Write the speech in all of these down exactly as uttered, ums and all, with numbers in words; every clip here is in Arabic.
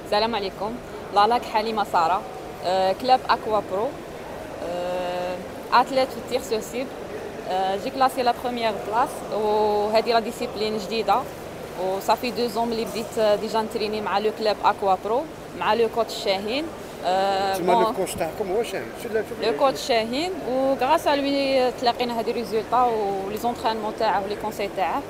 السلام عليكم. لالاك حليمه ساره، آه، كلاب اكوا برو، آه، اتليت في التير سو سيبل. آه، جي كلاسي لا بروميير بلاص، وهذه لا ديسيبلين جديده، وصافي دو زون ملي بديت ديجا نتريني مع لو كلاب اكوا برو مع لو كوتش شاهين. تما لو كوتش تاعكم هو شاهين؟ لو كوتش شاهين، وغراس ا لوي تلاقينا هاد ريزولطا ولي زونطرينمون تاعه ولي كونساي تاعه،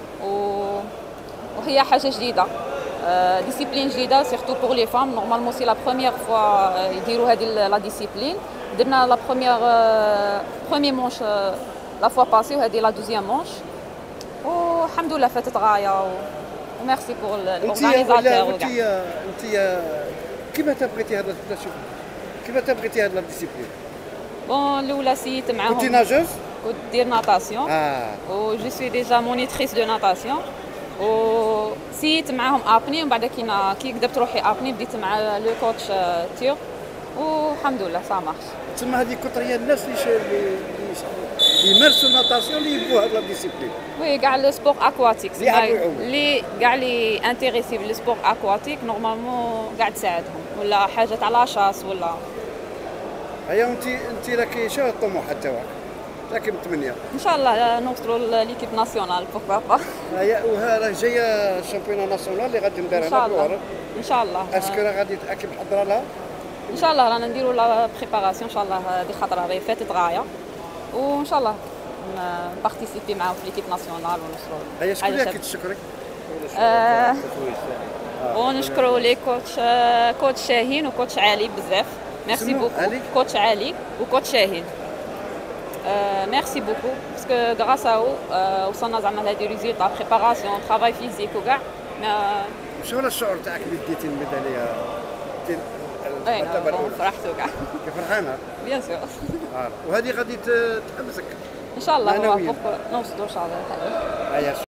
وهي حاجه جديده، ديسيبلين جديده سيرتو بور لي فام. نورمالمون سي لا بروميير فوا يديروا هذه لا ديسيبلين. درنا لا بروميير بروميي مونش لا فوا باسي، وهذه لا دوزيام مونش، والحمد لله فاتت غايه، وميرسي بور الاورغانيزاتور. انت انت كيما تبغيتي هذا كيما تبغيتي هذا لا ديسيبلين؟ بون الاولى سيت معاهم. كنتي ناجوز؟ كنت دير ناتاسيون، اه و جو سوي ديجا مونيتريس دو ناتاسيون، و سيت معاهم ابني، ومن بعد كي كي كدبت روحي ابني بديت مع لو كوتش تيور، والحمد لله سا مارش. تما هذه كثريه الناس اللي يمارسوا الناتاسيون اللي يبغوا هذا لا ديسيبلين. وي كاع لو سبور اكواتيك اللي اللي كاع لي انتريسي بلو سبور اكواتيك نورمالمون كاع تساعدهم، ولا حاجه تاع لاشاس ولا. هيا انت انت راكي شنو الطموحات تاعك؟ راكي متمنيه ان شاء الله نوصلوا ليكيب ناسيونال بوكوا با. هيا وها راه جايه الشامبيون ناسيونال اللي غادي نديرها ان شاء الله. هنا ان شاء الله. اسكو راه غادي راكي محضره لها؟ ان شاء الله رانا نديروا لا بريباراسيون، ان شاء الله هذه خطره راهي فاتت غايه، وان شاء الله نبارتيسيبي معاهم في ليكيب ناسيونال ونوصلوا. هيا شكون اللي كتشكرك؟ آه ونشكروا لي كوتش كوتش شاهين وكوتش علي بزاف. ميرسي بوكو كوتش علي وكوتش شاهين. آه ميرسي بوكو باسكو غراس او وصلنا زعما لهادي ريزولطا بريباراسيون طرافاي فيزيك وكاع. شنو الشعور تاعك اللي ديتي الميداليه؟ اي فرحت وكاع. فرحانه؟ بيان سور. وهذه غادي تحمسك ان شاء الله، نوصلوا ان شاء الله.